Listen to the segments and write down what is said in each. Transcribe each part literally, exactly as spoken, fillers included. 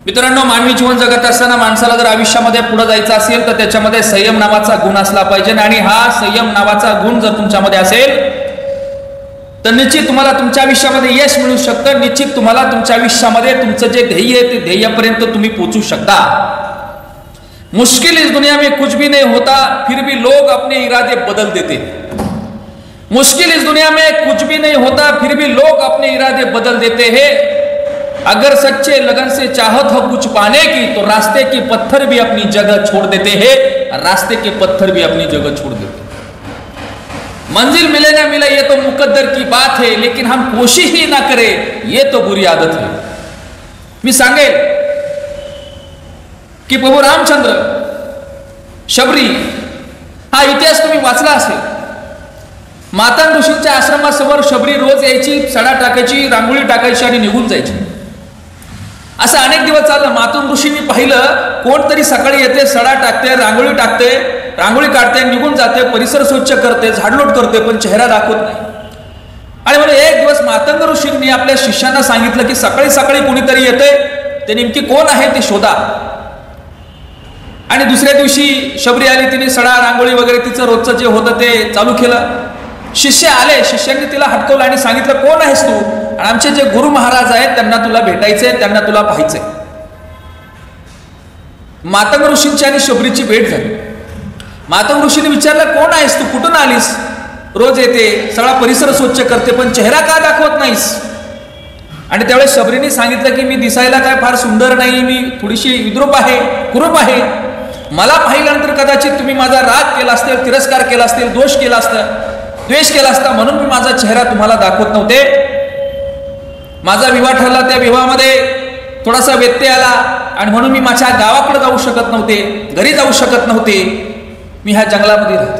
मित्रांनो, मानवी जीवन जगत असताना माणसाला जर आयुष्यामध्ये पुढे जायचं असेल तर त्याच्यामध्ये संयम नावाचा गुण असला पाहिजे आणि हा संयम नावाचा गुण जर तुमच्यामध्ये असेल तर निश्चित तुम्हाला तुमच्या आयुष्यामध्ये यश मिळू शकतं। निश्चित तुम्हाला तुमच्या आयुष्यामध्ये तुमचं जे ध्येय आहे ते ध्येयापर्यंत तुम्ही पोहोचू शकता। मुश्किल इस दुनिया में कुछ भी नहीं होता, फिर भी लोग अपने इरादे बदल देते। मुश्किल इस दुनिया में कुछ भी नहीं होता, फिर भी लोग अपने इरादे बदल देते हैं। अगर सच्चे लगन से चाहत हो कुछ पाने की तो रास्ते के पत्थर भी अपनी जगह छोड़ देते हैं। रास्ते के पत्थर भी अपनी जगह छोड़ देते हैं। मंजिल मिले ना मिले ये तो मुकद्दर की बात है, लेकिन हम कोशिश ही ना करें ये तो बुरी आदत है। मी सांगेल की प्रभू रामचंद्र शबरी हा इतिहास तुम्ही वाचला असेल। माता ऋषींच्या आश्रमासमोर शबरी रोज यायची, सडा टाकायची, रांगोळी टाकायची आणि निघून जायची। असं अनेक दिवस चाललं। मातून ऋषींनी पाहिलं कोणतरी सकाळी येते, सडा टाकते, रांगोळी टाकते, रांगोळी काढते, निघून जाते, परिसर स्वच्छ करते, झाडलोट करते, पण चेहरा दाखवत नाही। आणि म्हणजे एक दिवस मातंग ऋषींनी आपल्या शिष्यांना सांगितलं की सकाळी सकाळी कोणीतरी येते, ते नेमकी कोण आहे ते शोधा। आणि दुसऱ्या दिवशी शबरी आली, तिने सडा रांगोळी वगैरे तिचं रोजचं जे होतं ते चालू केलं। शिष्य आले, शिष्यांनी तिला हटकवलं आणि सांगितलं कोण आहेस तू? आणि आमचे जे गुरु महाराज आहेत त्यांना तुला भेटायचंय, त्यांना तुला पाहायचंय। मातंग ऋषींची आणि शबरीची भेट झाली। मातंग ऋषीने विचारलं कोण आहेस तू, कुठून आलीस? रोज येते, सगळा परिसर स्वच्छ करते, पण चेहरा का दाखवत नाहीस? आणि त्यावेळेस शबरीने सांगितलं की मी दिसायला काय फार सुंदर नाही, मी थोडीशी विद्रूप आहे, कुरूप आहे। मला पाहिल्यानंतर कदाचित तुम्ही माझा राग केला असेल, तिरस्कार केला असेल, दोष केला असता, द्वेष केला असता, म्हणून मी माझा चेहरा तुम्हाला दाखवत नव्हते। माझा विवाह ठरला, त्या विवाहामध्ये थोडासा व्यत्यय आला आणि म्हणून मी माझ्या गावाकडे जाऊ शकत नव्हते, घरी जाऊ शकत नव्हते, मी ह्या जंगलामध्ये राहते।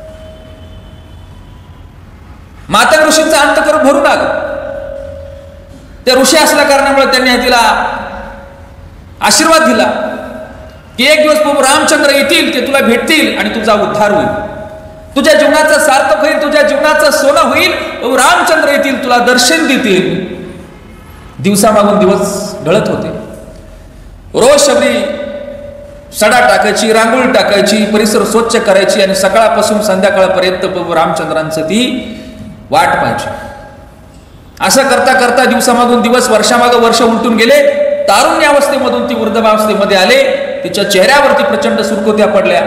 माता ऋषींचा अंतःकरण भरून आलं। त्या ऋषी असल्या कारणामुळे त्यांनी तिला आशीर्वाद दिला की एक दिवस प्रभू रामचंद्र येतील, ते तुला भेटतील आणि तुझा उद्धार होईल, तुझ्या जीवनाचं सार्थक होईल, तुझ्या जीवनाचं सोनं होईल। प्रभू रामचंद्र येतील, तुला दर्शन देतील। दिवसामागून दिवस ढळत होते। रोज शबरी सडा टाकायची, रांगोळी टाकायची, परिसर स्वच्छ करायची आणि सकाळपासून संध्याकाळपर्यंत प्रभू रामचंद्रांचं ती वाट पाहायची। असं करता करता दिवसामागून दिवस, वर्षामागं वर्ष उलटून गेले। तारुण्यावस्थेमधून ती वृद्धावस्थेमध्ये आले। तिच्या चेहऱ्यावरती प्रचंड सुरकुत्या पडल्या,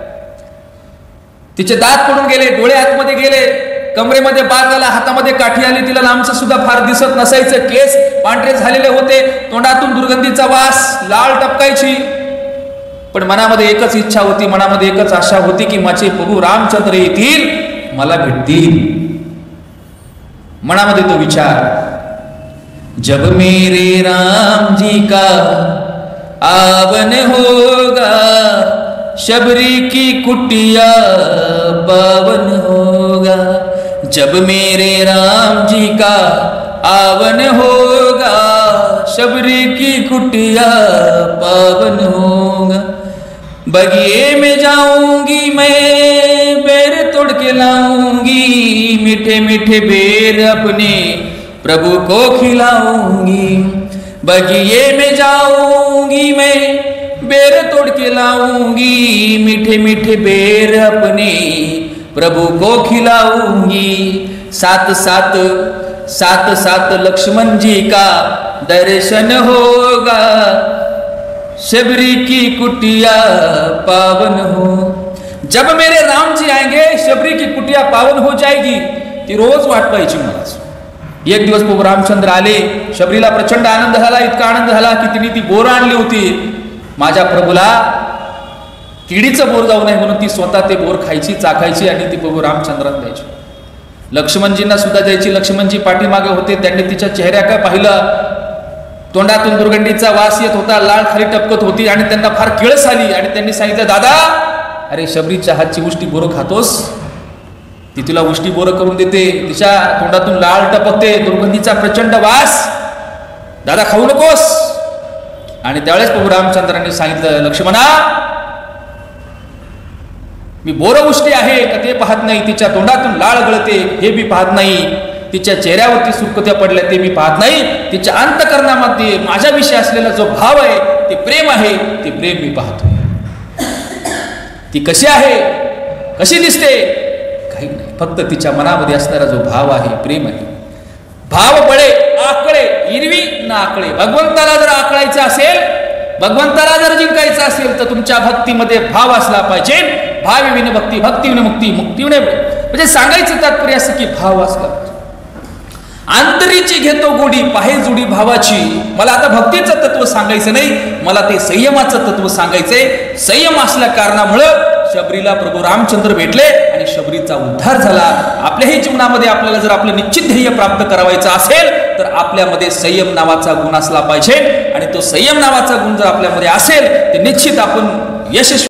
तिचे दात पडून गेले, डोळे आतमध्ये गेले, कमरेमध्ये बाग आला, हातामध्ये काठी आली, तिला लांबचं सुद्धा फार दिसत नसायचं, केस पांढरे झालेले होते, तोंडातून दुर्गंधीचा वास, लाळ टपकायची। पण मनामध्ये एकच इच्छा होती, मनामध्ये एकच आशा होती की माझे प्रभू रामचंद्र येतील, मला भेटतील। मनामध्ये तो विचार, जब मेरे राम जी का आवन होगा, शबरी की कुटिया पावन होगा। जब मेरे राम जी का आवन होगा, शबरी की कुटिया पावन होगा। बगिए में जाऊंगी मैं, बेर तोड़ के लाऊंगी, मीठे मीठे बेर अपने प्रभु को खिलाऊंगी। बगिए में जाऊंगी मैं, बेर तोड़ के लाऊंगी, मीठे मीठे बेर अपने प्रभु को खिलाऊंगी। साथ साथ साथ साथ लक्ष्मण जी का दर्शन होगा, शबरी की कुटिया पावन हो। जब मेरे राम जी आएंगे, शबरी की कुटिया पावन हो जाएगी। ती रोज वाट पाहायची मला। एक दिवस प्रभू रामचंद्र आले, शबरीला प्रचंड आनंद झाला, इतका आनंद झाला की तिने ती बोर आणली होती। माझ्या प्रभूला किडीचं बोर जाऊ नये म्हणून ती स्वतः ते बोर खायची, चाखायची आणि ती प्रभू रामचंद्रांना द्यायची। लक्ष्मणजींना सुद्धा द्यायची। लक्ष्मणजी पाठीमागे होते, त्यांनी तिच्या चेहऱ्याकडे पाहिलं, तोंडातून दुर्गंधीचा वास येत होता, लाळ खाली टपकत होती आणि त्यांना फार किळस आली आणि त्यांनी सांगितलं, दादा अरे शबरीच्या हातची उष्टी बोरं खातोस, ती तुला उष्टी बोरं करून देते, तिच्या तोंडातून लाळ टपकते, दुर्गंधीचा प्रचंड वास, दादा खाऊ नकोस। आणि त्यावेळेस प्रभू रामचंद्रांनी सांगितलं, लक्ष्मणा मी बोर उष्टी आहे का ते पाहत नाही, तिच्या तोंडातून लाळ गळते हे बी पाहत नाही, तिच्या चेहऱ्यावरती सुरकुत्या पडल्या ते मी पाहत नाही, तिच्या अंतकरणामध्ये माझ्याविषयी असलेला जो भाव आहे, ते प्रेम आहे, ते प्रेम मी पाहतोय. ती कशी आहे, कशी दिसते, काही नाही, फक्त तिच्या मनामध्ये असणारा जो भाव आहे, प्रेम आहे. भाव बळे आकळे इरवी ना आकळे. भगवंताला जर आकळायचं असेल, भगवंताला जर जिंकायचं असेल तर तुमच्या भक्तीमध्ये भाव असला पाहिजे. भाव विन भक्ती, भक्ती विन मुक्ती, मुक्ती विन, म्हणजे सांगायचं तात्पर्य असं की भाव असला. अंतरीची घेतो गोडी पाहे जोडी भावाची. मला आता भक्तीचं तत्व सांगायचं नाही, मला ते संयमाचं तत्व सांगायचंय. संयम असल्या कारणामुळं शबरीला प्रभू रामचंद्र भेटले आणि शबरीचा उद्धार झाला. आपल्याही जीवनामध्ये आपल्याला जर आपलं निश्चित ध्येय प्राप्त करायचं असेल तर आपल्यामध्ये संयम नावाचा गुण असला पाहिजे. आणि तो संयम नावाचा गुण जर आपल्यामध्ये असेल तर निश्चित आपण यशस्वी